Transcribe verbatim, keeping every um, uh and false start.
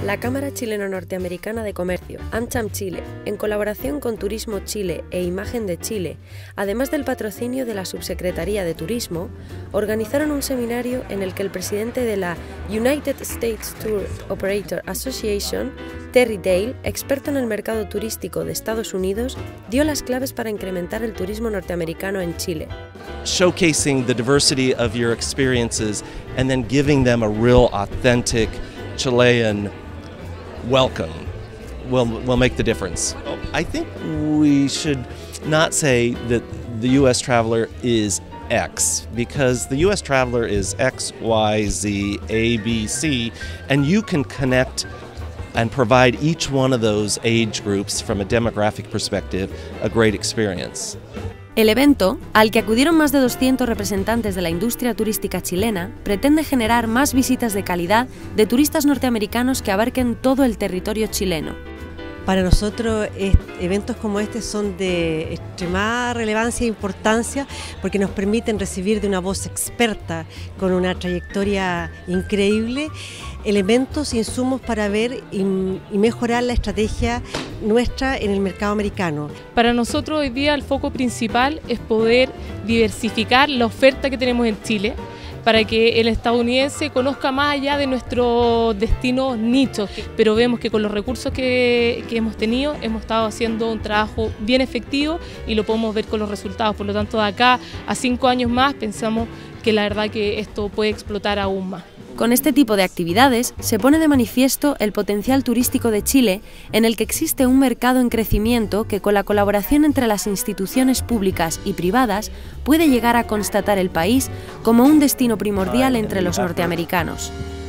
La Cámara Chileno-Norteamericana de Comercio, AmCham Chile, en colaboración con Turismo Chile e Imagen de Chile, además del patrocinio de la Subsecretaría de Turismo, organizaron un seminario en el que el presidente de la United States Tour Operator Association, Terry Dale, experto en el mercado turístico de Estados Unidos, dio las claves para incrementar el turismo norteamericano en Chile. Showcasing the diversity of your experiences and then giving them a real authentic Chilean welcome will will make the difference. I think we should not say that the U S traveler is X, because the U S traveler is X, Y, Z, A, B, C, and you can connect and provide each one of those age groups from a demographic perspective a great experience. El evento, al que acudieron más de doscientos representantes de la industria turística chilena, pretende generar más visitas de calidad de turistas norteamericanos que abarquen todo el territorio chileno. Para nosotros, eventos como este son de extremada relevancia e importancia porque nos permiten recibir de una voz experta con una trayectoria increíble elementos e insumos para ver y mejorar la estrategia nuestra en el mercado americano. Para nosotros hoy día el foco principal es poder diversificar la oferta que tenemos en Chile, para que el estadounidense conozca más allá de nuestros destinos nichos, pero vemos que con los recursos que, que hemos tenido hemos estado haciendo un trabajo bien efectivo y lo podemos ver con los resultados. Por lo tanto, de acá a cinco años más pensamos que la verdad que esto puede explotar aún más. Con este tipo de actividades se pone de manifiesto el potencial turístico de Chile, en el que existe un mercado en crecimiento que, con la colaboración entre las instituciones públicas y privadas, puede llegar a constatar el país como un destino primordial entre los norteamericanos.